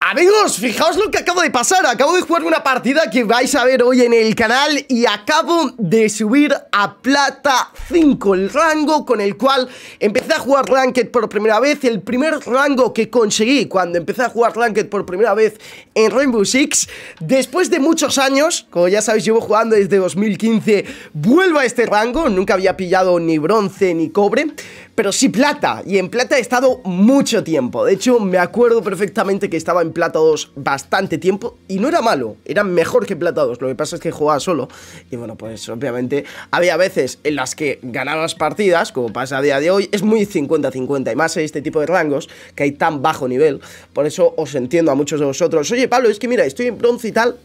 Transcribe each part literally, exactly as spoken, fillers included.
Amigos, fijaos lo que acabo de pasar. Acabo de jugar una partida que vais a ver hoy en el canal y acabo de subir a Plata cinco, el rango con el cual empecé a jugar Ranked por primera vez. El primer rango que conseguí cuando empecé a jugar Ranked por primera vez en Rainbow Six. Después de muchos años, como ya sabéis, llevo jugando desde dos mil quince, vuelvo a este rango. Nunca había pillado ni bronce ni cobre, pero sí plata, y en plata he estado mucho tiempo. De hecho, me acuerdo perfectamente que estaba en plata dos bastante tiempo, y no era malo, era mejor que plata dos. Lo que pasa es que jugaba solo, y bueno, pues obviamente había veces en las que ganabas partidas, como pasa a día de hoy. Es muy cincuenta cincuenta, y más en este tipo de rangos, que hay tan bajo nivel. Por eso os entiendo a muchos de vosotros: oye Pablo, es que mira, estoy en bronce y tal,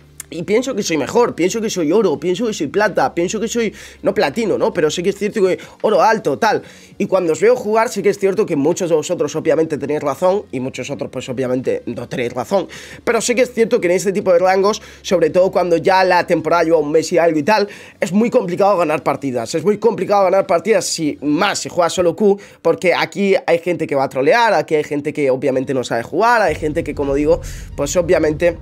y pienso que soy mejor, pienso que soy oro, pienso que soy plata, pienso que soy, no platino, ¿no? Pero sí que es cierto que oro alto, tal. Y cuando os veo jugar, sí que es cierto que muchos de vosotros obviamente tenéis razón, y muchos otros pues obviamente no tenéis razón. Pero sí que es cierto que en este tipo de rangos, sobre todo cuando ya la temporada lleva un mes y algo y tal, es muy complicado ganar partidas. Es muy complicado ganar partidas, si más si juegas solo Q, porque aquí hay gente que va a trolear, aquí hay gente que obviamente no sabe jugar, hay gente que, como digo, pues obviamente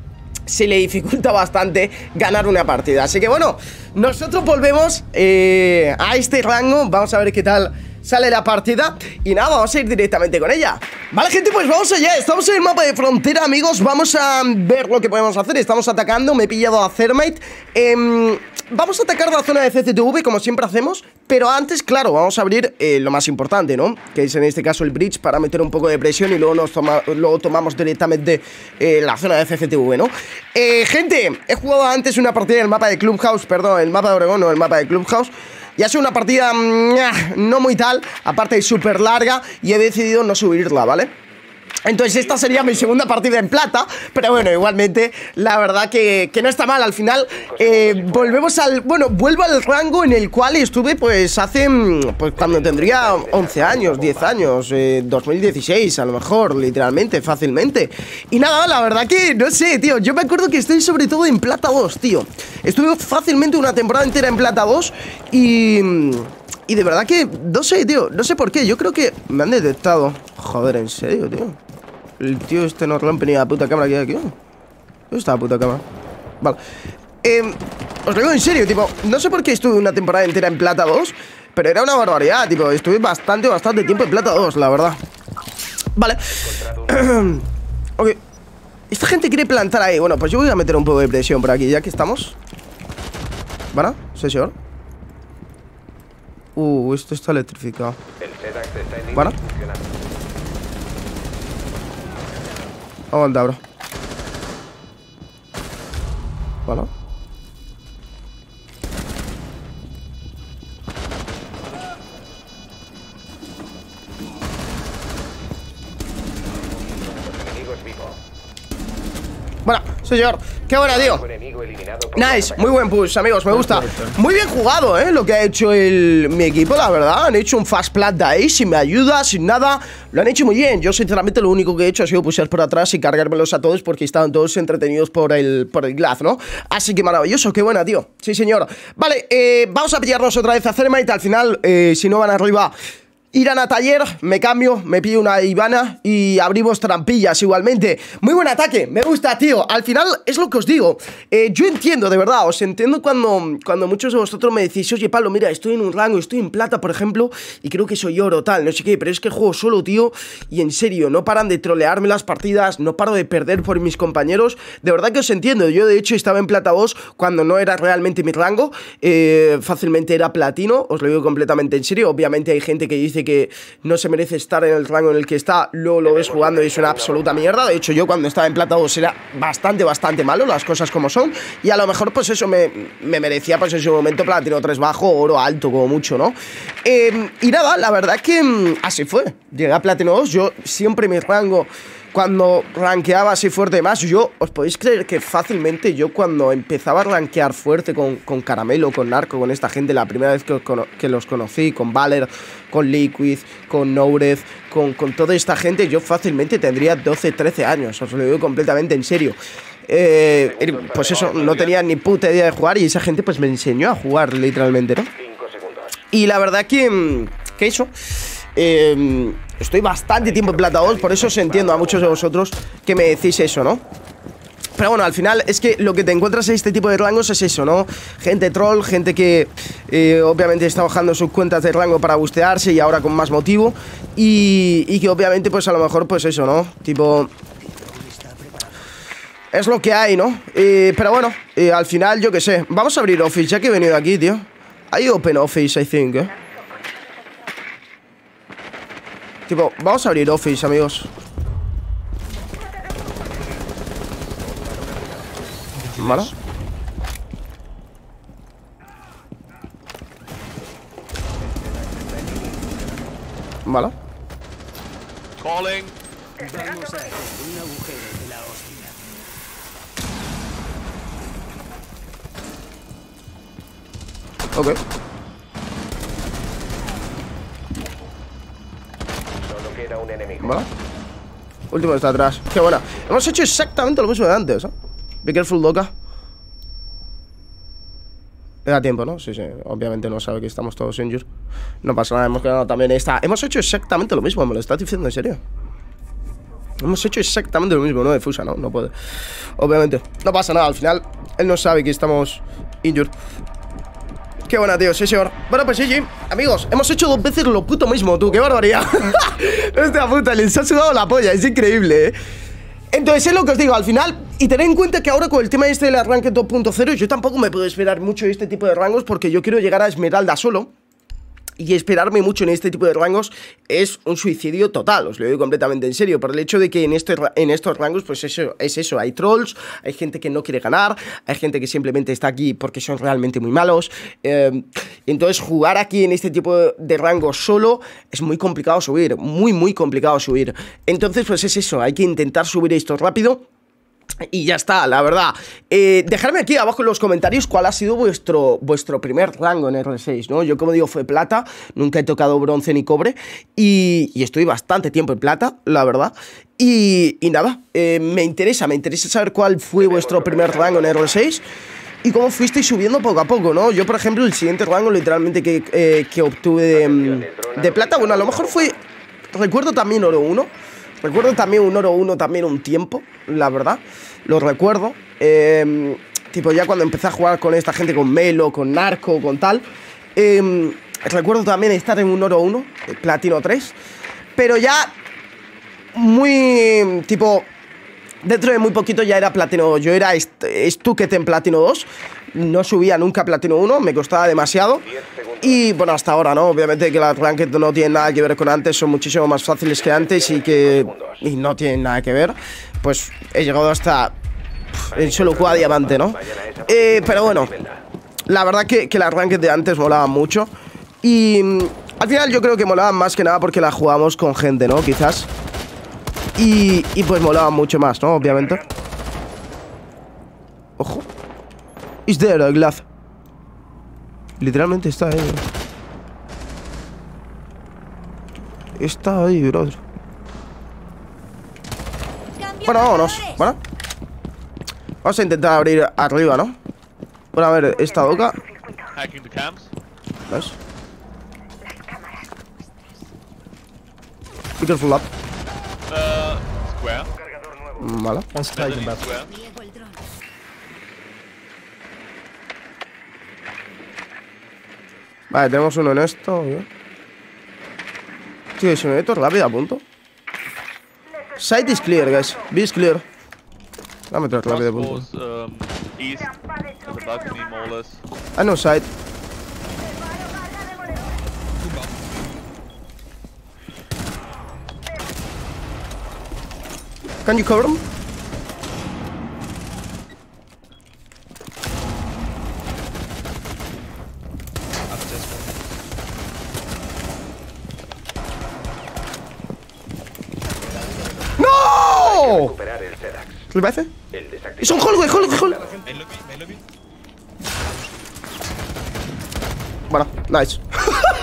se le dificulta bastante ganar una partida. Así que bueno, nosotros volvemos eh, a este rango. Vamos a ver qué tal sale la partida. Y nada, vamos a ir directamente con ella. Vale, gente, pues vamos allá. Estamos en el mapa de frontera, amigos. Vamos a ver lo que podemos hacer. Estamos atacando, me he pillado a Thermite. eh, Vamos a atacar la zona de C C T V, como siempre hacemos. Pero antes, claro, vamos a abrir eh, lo más importante, ¿no? Que es en este caso el bridge, para meter un poco de presión. Y luego, nos toma, luego tomamos directamente eh, la zona de C C T V, ¿no? Eh, gente, he jugado antes una partida del mapa de Clubhouse. Perdón, el mapa de Oregón, no el mapa de Clubhouse. Y ha sido una partida mmm, no muy tal, aparte súper larga, y he decidido no subirla, ¿vale? Entonces esta sería mi segunda partida en plata. Pero bueno, igualmente, la verdad que, que no está mal. Al final, eh, volvemos al... Bueno, vuelvo al rango en el cual estuve pues hace... Pues cuando tendría once años, diez años, eh, dos mil dieciséis a lo mejor, literalmente, fácilmente. Y nada, la verdad que, no sé, tío, yo me acuerdo que estoy sobre todo en plata dos, tío. Estuve fácilmente una temporada entera en plata dos y... Y de verdad que, no sé, tío, no sé por qué. Yo creo que me han detectado. Joder, en serio, tío. El tío este no rompe ni la puta cámara que hay aquí. ¿Dónde está la puta cámara? Vale. Eh, os lo digo en serio, tipo, no sé por qué estuve una temporada entera en plata dos, pero era una barbaridad, tipo, estuve bastante, bastante tiempo en plata dos, la verdad. Vale. Ok. Esta gente quiere plantar ahí. Bueno, pues yo voy a meter un poco de presión por aquí, ya que estamos. ¿Vale? ¿Sí, señor? Uh, esto está electrificado. ¿Vale? Aguanta, bro. Bueno. Bueno, señor, qué buena, tío. Nice, muy buen push, amigos, me gusta. Muy bien jugado, eh, lo que ha hecho el, mi equipo, la verdad. Han hecho un fast plant de ahí, sin me ayuda, sin nada. Lo han hecho muy bien. Yo, sinceramente, lo único que he hecho ha sido pushear por atrás y cargármelos a todos, porque estaban todos entretenidos por el, por el Glaz, ¿no? Así que maravilloso, qué buena, tío. Sí, señor. Vale, eh, vamos a pillarnos otra vez a Thermite. Al final, eh, si no van arriba, irán a taller, me cambio, me pillo una Ivana y abrimos trampillas igualmente. Muy buen ataque, me gusta, tío. Al final es lo que os digo, eh, yo entiendo, de verdad, os entiendo cuando, cuando muchos de vosotros me decís: oye Pablo, mira, estoy en un rango, estoy en plata, por ejemplo, y creo que soy oro, tal, no sé qué. Pero es que juego solo, tío, y en serio, no paran de trolearme las partidas, no paro de perder por mis compañeros. De verdad que os entiendo. Yo de hecho estaba en plata dos cuando no era realmente mi rango, eh, fácilmente era platino, os lo digo completamente en serio. Obviamente hay gente que dice que no se merece estar en el rango en el que está, luego lo ves jugando y es una absoluta mierda. De hecho, yo cuando estaba en plata dos era bastante, bastante malo, las cosas como son. Y a lo mejor, pues eso, me, me merecía, pues en su momento, platino tres bajo, oro alto, como mucho, ¿no? Eh, y nada, la verdad que mmm, así fue. Llegué a platino dos, yo siempre mi rango, cuando rankeaba así fuerte más, yo, os podéis creer que fácilmente yo cuando empezaba a rankear fuerte con, con Caramelo, con Narco, con esta gente, la primera vez que, que los conocí, con Valer, con Liquid, con Nourez, con, con toda esta gente, yo fácilmente tendría doce, trece años, os lo digo completamente en serio. Eh, pues eso, no tenía ni puta idea de jugar y esa gente pues me enseñó a jugar literalmente, ¿no? Y la verdad que, que eso... eh, estoy bastante tiempo en plata dos. Por eso os entiendo a muchos de vosotros que me decís eso, ¿no? Pero bueno, al final es que lo que te encuentras en este tipo de rangos es eso, ¿no? Gente troll, gente que eh, obviamente está bajando sus cuentas de rango para bustearse y ahora con más motivo. Y, y que obviamente pues a lo mejor pues eso, ¿no? Tipo... Es lo que hay, ¿no? Eh, pero bueno, eh, al final yo qué sé. Vamos a abrir Office, ya que he venido aquí, tío. Hay Open Office, I think, ¿eh? Tipo, vamos a abrir Office, amigos. ¿Vale? ¿Vale? Calling. Vamos a hacer un agujero de la hostia. Ok. Solo queda un enemigo. ¿Vale? Último está atrás. Qué buena. Hemos hecho exactamente lo mismo de antes, ¿eh? Be careful, loca. Le da tiempo, ¿no? Sí, sí. Obviamente no sabe que estamos todos injured. No pasa nada, hemos quedado también esta. Hemos hecho exactamente lo mismo, me lo estás diciendo en serio. Hemos hecho exactamente lo mismo, no de Fusa, ¿no? No puede. Obviamente. No pasa nada, al final él no sabe que estamos injured. Qué buena, tío, sí, señor. Bueno, pues sí, sí, amigos, hemos hecho dos veces lo puto mismo, tú, qué barbaridad. Esta puta, les ha sudado la polla, es increíble, ¿eh? Entonces es lo que os digo, al final, y tened en cuenta que ahora con el tema este del arranque dos punto cero, yo tampoco me puedo esperar mucho de este tipo de rangos porque yo quiero llegar a Esmeralda solo. Y esperarme mucho en este tipo de rangos es un suicidio total, os lo digo completamente en serio, por el hecho de que en, este, en estos rangos, pues eso, es eso, hay trolls, hay gente que no quiere ganar, hay gente que simplemente está aquí porque son realmente muy malos, eh, entonces jugar aquí en este tipo de rangos solo es muy complicado subir, muy muy complicado subir, entonces pues es eso, hay que intentar subir esto rápido. Y ya está, la verdad. eh, Dejadme aquí abajo en los comentarios cuál ha sido vuestro, vuestro primer rango en R seis, ¿no? Yo, como digo, fue plata. Nunca he tocado bronce ni cobre. Y, y estoy bastante tiempo en plata, la verdad. Y, y nada, eh, me interesa, me interesa saber cuál fue vuestro primer rango en R seis y cómo fuisteis subiendo poco a poco, ¿no? Yo, por ejemplo, el siguiente rango literalmente que, eh, que obtuve de, de plata, bueno, a lo mejor fue... Recuerdo también oro uno. Recuerdo también un oro uno también un tiempo, la verdad. Lo recuerdo. Eh, tipo, ya cuando empecé a jugar con esta gente, con Melo, con Narco, con tal. Eh, recuerdo también estar en un oro uno, platino tres. Pero ya muy, tipo, dentro de muy poquito ya era platino. Yo era Stucket en platino dos. No subía nunca a platino uno, me costaba demasiado. Y bueno, hasta ahora, ¿no? Obviamente que las ranked no tienen nada que ver con antes, son muchísimo más fáciles que antes y que y no tienen nada que ver. Pues he llegado hasta el solo cuadra diamante, ¿no? Eh, pero bueno, la verdad que, que las ranked de antes molaban mucho. Y al final yo creo que molaban más que nada porque las jugamos con gente, ¿no? Quizás. Y, y pues molaban mucho más, ¿no? Obviamente. Ojo. Is there a glass? Literalmente está ahí. Está ahí, brother. Bueno, vámonos. Bueno, vamos a intentar abrir arriba, ¿no? Bueno, a ver, esta boca. ¿Ves? Be careful up. Uh, square. Vale. Square. Vale, tenemos uno en esto, ¿eh? Tío, si me meto rápido a punto. Side is clear, guys. B is clear. Voy a meter rápido a punto. Um, east, on the balcony, more or less. I know side. Can you cover him? ¡No! Recuperar el Sedax. ¿Qué le parece? El desactivado. Es un hall, güey, hall, hall. Bueno, nice.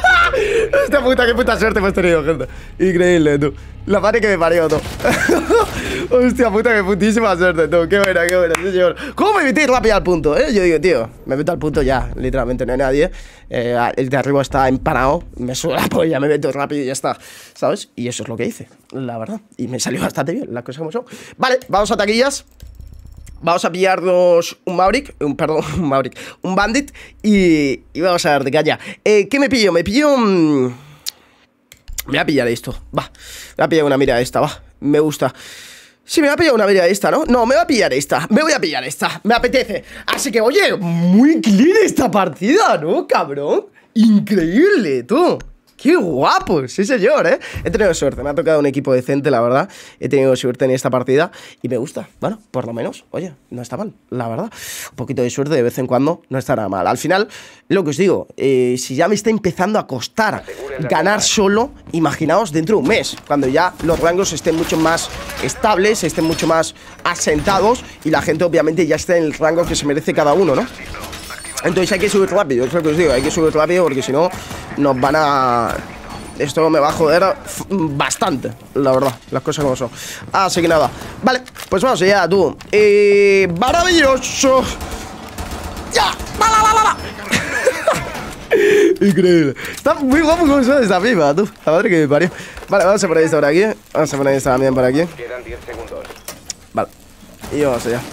Hostia puta, qué puta suerte hemos tenido, gente. Increíble, tú. La madre que me parió, tú. Hostia puta, qué putísima suerte, tú. Qué buena, qué buena, sí, señor. ¿Cómo me metí rápido al punto, eh? Yo digo, tío, me meto al punto ya. Literalmente no hay nadie. Eh, el de arriba está empanado. Me subo la polla, me meto rápido y ya está. ¿Sabes? Y eso es lo que hice, la verdad. Y me salió bastante bien, las cosas como son. Vale, vamos a taquillas. Vamos a pillarnos un Maverick, un, perdón, un Maverick, un Bandit y, y vamos a dar de caña. Eh, ¿Qué me pillo? Me pillo... Mmm, me voy a pillar esto, va. Me voy a pillar una mira esta, va. Me gusta. Sí, me voy a pillar una mira esta, ¿no? No, me voy a pillar esta, me voy a pillar esta. Me apetece. Así que, oye, muy clean esta partida, ¿no, cabrón? Increíble, tú. ¡Qué guapo! Sí, señor, ¿eh? He tenido suerte, me ha tocado un equipo decente, la verdad. He tenido suerte en esta partida y me gusta. Bueno, por lo menos, oye, no está mal, la verdad. Un poquito de suerte de vez en cuando no estará mal. Al final, lo que os digo, eh, si ya me está empezando a costar ganar solo, imaginaos dentro de un mes, cuando ya los rangos estén mucho más estables, estén mucho más asentados y la gente obviamente ya esté en el rango que se merece cada uno, ¿no? Entonces hay que subir rápido, es lo que os digo, hay que subir rápido porque si no nos van a... Esto me va a joder bastante, la verdad, las cosas como son. Así que nada, vale, pues vamos allá, tú. Eh, maravilloso. ¡Ya! ¡Va, va, va, va, va! Increíble. Está muy guapo como suena esta pipa, tú. La madre que me parió. Vale, vamos a poner esta por aquí. Vamos a poner esta también por aquí. Quedan diez segundos. Vale, y vamos allá.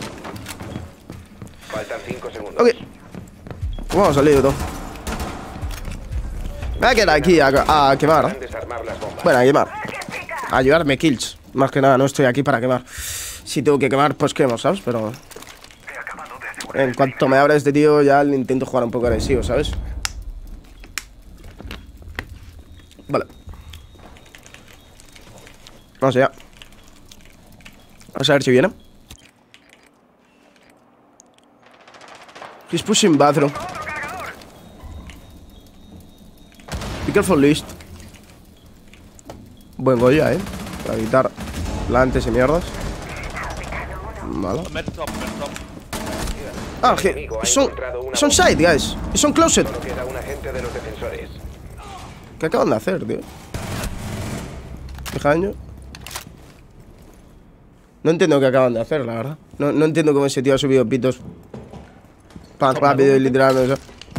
Faltan cinco segundos. Ok. Vamos a salir, todo. Me voy a quedar aquí a, a quemar, ¿eh? Bueno, a quemar. A ayudarme kills. Más que nada, no estoy aquí para quemar. Si tengo que quemar, pues quemo, ¿sabes? Pero... en cuanto me abra este tío, ya le intento jugar un poco agresivo, ¿sabes? Vale. Vamos allá. Vamos a ver si viene. He's pushing bathroom. Be careful, list. Buen Goya, eh. Para evitar plantes y mierdas. Malo. Med top, med top. Ah, que son, son side, guys. Son closet. Solo queda un agente de los defensores. ¿Qué acaban de hacer, tío? Fijaño. No entiendo qué acaban de hacer, la verdad. No, no entiendo cómo ese tío ha subido pitos tan rápido y literalmente.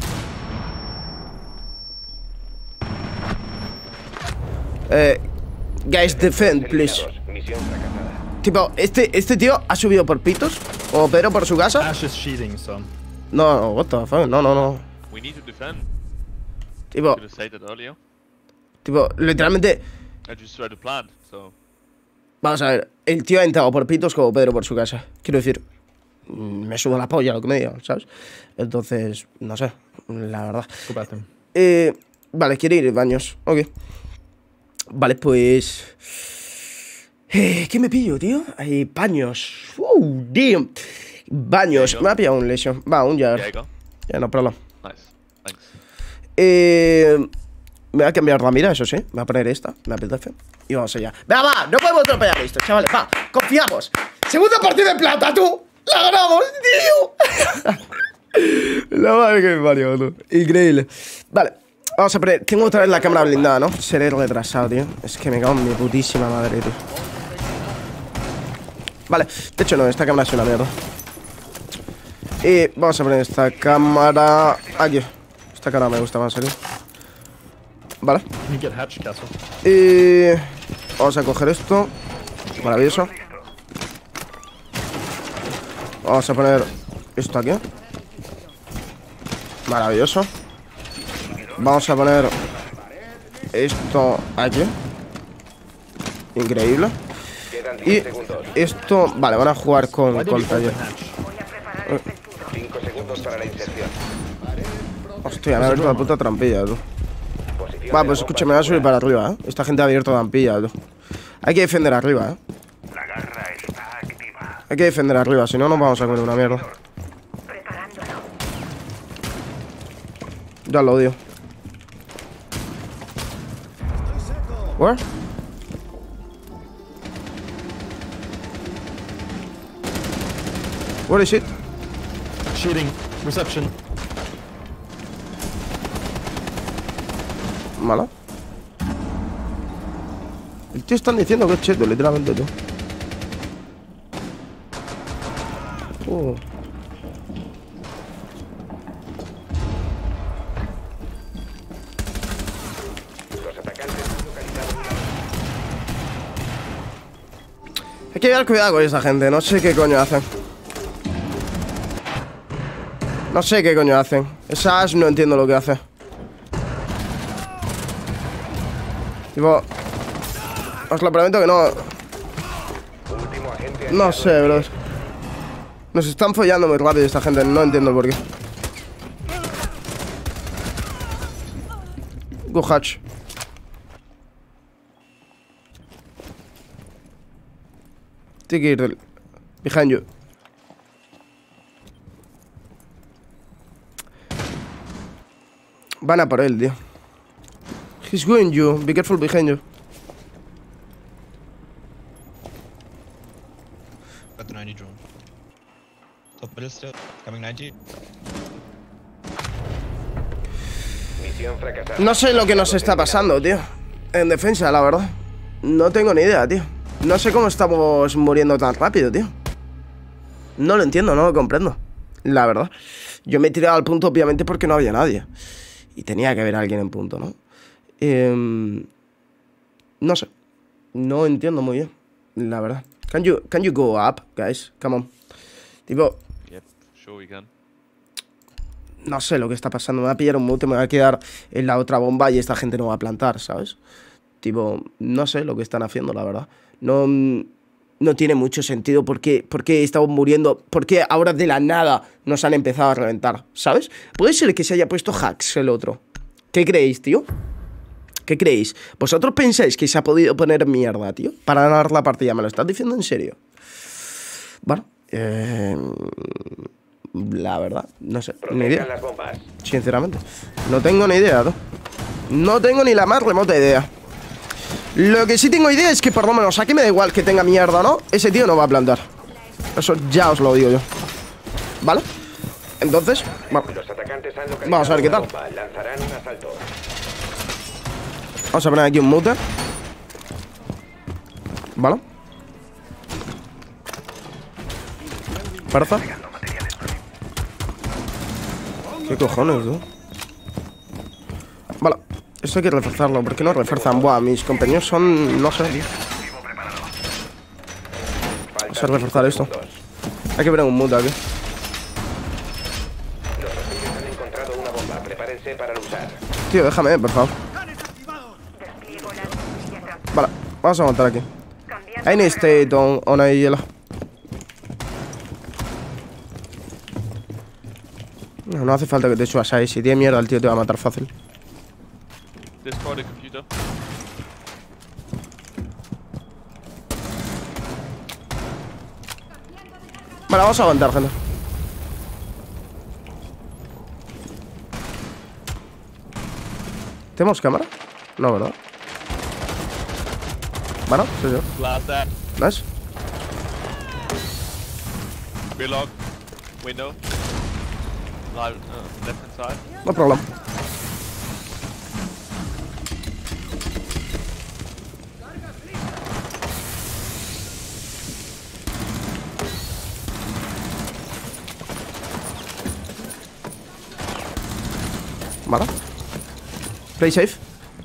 Eh, guys, defend, please. Misión fracasada. Tipo, este, este tío ha subido por pitos. O Pedro por su casa. Ash is cheating, son. No, no, what the fuck, no, no, no. We need to defend. Tipo, Could have said it earlier. tipo, literalmente. I just tried to plant, so. Vamos a ver, el tío ha entrado por pitos como Pedro por su casa. Quiero decir, me subo la polla lo que me digan, ¿sabes? Entonces, no sé, la verdad. Eh, vale, quiere ir baños, ok. Vale, pues... Eh, ¿qué me pillo, tío? Hay baños. Uh, damn. Baños, me ha pillado un lesion. Va, un There you Jagger. go. Ya, no problema. Nice. Thanks. Eh... Me voy a cambiar la mira, eso sí. Me voy a poner esta, me apetece. Y vamos allá. Venga, va, no podemos tropear esto, chavales. Va, confiamos. Segunda partida de plata, tú. La ganamos, tío. La madre que me parió, tú. Increíble. Vale, vamos a poner. Tengo otra vez la cámara blindada, ¿no? Seré retrasado, tío. Es que me cago en mi putísima madre, tío. Vale, de hecho no, esta cámara es una mierda. Y vamos a poner esta cámara aquí. Esta cámara me gusta más, tío. Vale. Y vamos a coger esto. Maravilloso. Vamos a poner esto aquí. Maravilloso. Vamos a poner esto aquí. Increíble. Y esto... Vale, van a jugar con, con el taller. cinco segundos para la inserción. Hostia, me ha abierto la puta trampilla, tú. Va, pues escúchame, me voy a subir para arriba, ¿eh? Esta gente ha abierto trampilla, tú. Hay que defender arriba, ¿eh? La garra está activa. Hay que defender arriba, si no nos vamos a comer una mierda. Ya lo odio. Where? Where is it? Shooting. Reception. Mala. El tío están diciendo que es cheto, literalmente, tú. Uh. Los atacantes han localizado una... Hay que llevar cuidado con esa gente, no sé qué coño hacen. No sé qué coño hacen. Esa Ash no entiendo lo que hace. Tipo... Os lo prometo que no... Último agente No aliado. sé, bro. Nos están follando muy rápido esta gente, no entiendo el porqué. Go hatch. Tiene que ir del... Behind you. Van a por él, tío. He's going you. Be careful behind you. Got the ninety drone. Top middle still. Coming ninety. Misión fracasada. No sé lo que nos está pasando, tío. En defensa, la verdad. No tengo ni idea, tío. No sé cómo estamos muriendo tan rápido, tío. No lo entiendo, no lo comprendo. La verdad. Yo me he tirado al punto, obviamente, porque no había nadie. Y tenía que haber alguien en punto, ¿no? Eh, no sé. No entiendo muy bien, la verdad. Can you, can you go up, guys? Come on. Tipo... Yep, sure we can. No sé lo que está pasando. Me va a pillar un mute, me va a quedar en la otra bomba y esta gente no va a plantar, ¿sabes? Tipo, no sé lo que están haciendo, la verdad. No, no tiene mucho sentido por qué, por qué estamos muriendo, por qué ahora de la nada nos han empezado a reventar, ¿sabes? Puede ser que se haya puesto hacks el otro. ¿Qué creéis, tío? ¿Qué creéis? ¿Vosotros pensáis que se ha podido poner mierda, tío? Para ganar la partida, ¿me lo estás diciendo en serio? Bueno, eh... la verdad, no sé, ni idea. Protejan las bombas. Sinceramente, no tengo ni idea, ¿no? No tengo ni la más remota idea. Lo que sí tengo idea es que por lo menos aquí me da igual que tenga mierda, ¿no? Ese tío no va a plantar. Eso ya os lo digo yo. ¿Vale? Entonces, bueno, Los atacantes han localizado vamos a ver qué una tal. bomba. Lanzarán un asalto. Vamos a poner aquí un mute. ¿Vale? Parza. ¿Qué cojones, tú? Vale, esto hay que reforzarlo. ¿Por qué no refuerzan? Buah, mis compañeros son... no sé, tío. Vamos a reforzar esto. Hay que poner un mute aquí. Los hostiles han encontrado una bomba. Prepárense para usar. Tío, déjame, por favor. Vale, vamos a aguantar aquí. I need state on, on a hielo. No, no hace falta que te subas ahí. Si tiene mierda, el tío te va a matar fácil. Destroy the computer. Vale, vamos a aguantar, gente. ¿Tenemos cámara? No, ¿verdad? Bueno, sí, sí. Blast that. Nice. Rear log. Window. Live, uh, left hand side. No problem. Vale. Play safe.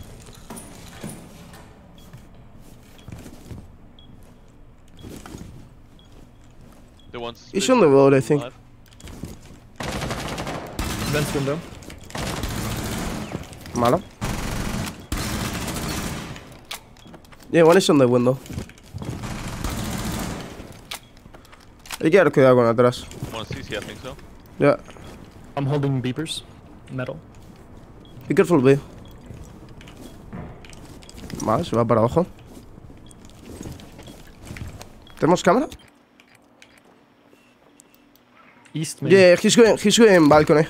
The one's He's on the road, I think. alive. Vents window. Vale. Yeah, one is on the window. Hay que dar cuidado con atrás. One C C, I think so. Yeah. I'm holding beepers. Metal. Be careful, B. Vale, se va para abajo. ¿Tenemos cámara? East maybe. Yeah, he's going, he's going balcony.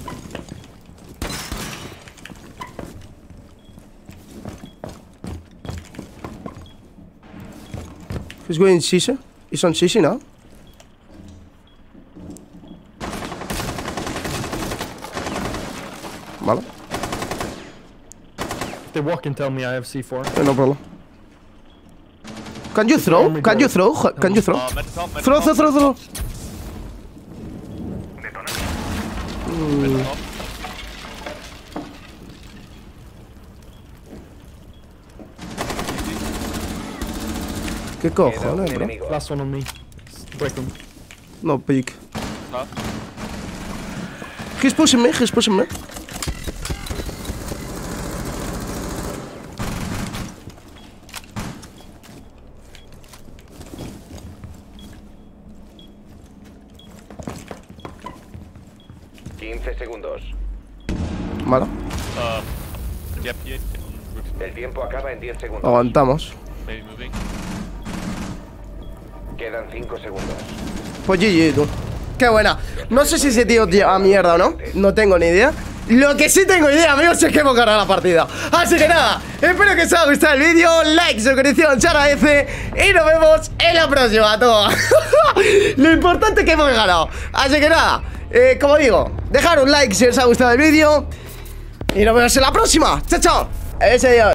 He's going Sisi. He's on Sisi now. Vale. they walk and tell me I have C four. Eh, no problem. Can you throw? Can you throw? Can you throw? Uh, metal top, metal Throw, top, throw, throw, throw. metal top. ¿Qué Queda un cojones, bro? enemigo. Last one on me. Break room. No peek. Top. He's pushing me, he's pushing me. quince segundos. Vale, Uh, yep, yep. El tiempo acaba en diez segundos. aguantamos. Maybe moving. Quedan cinco segundos. Pues G G, tú. Qué buena. No sé si ese tío lleva mierda o no. No tengo ni idea. Lo que sí tengo idea, amigos, es que hemos ganado la partida. Así que nada, espero que os haya gustado el vídeo. Like, suscripción, se agradece. Y nos vemos en la próxima, todos. Lo importante es que hemos ganado. Así que nada, eh, como digo, dejar un like si os ha gustado el vídeo. Y nos vemos en la próxima. Chao, chao. Ese Dios.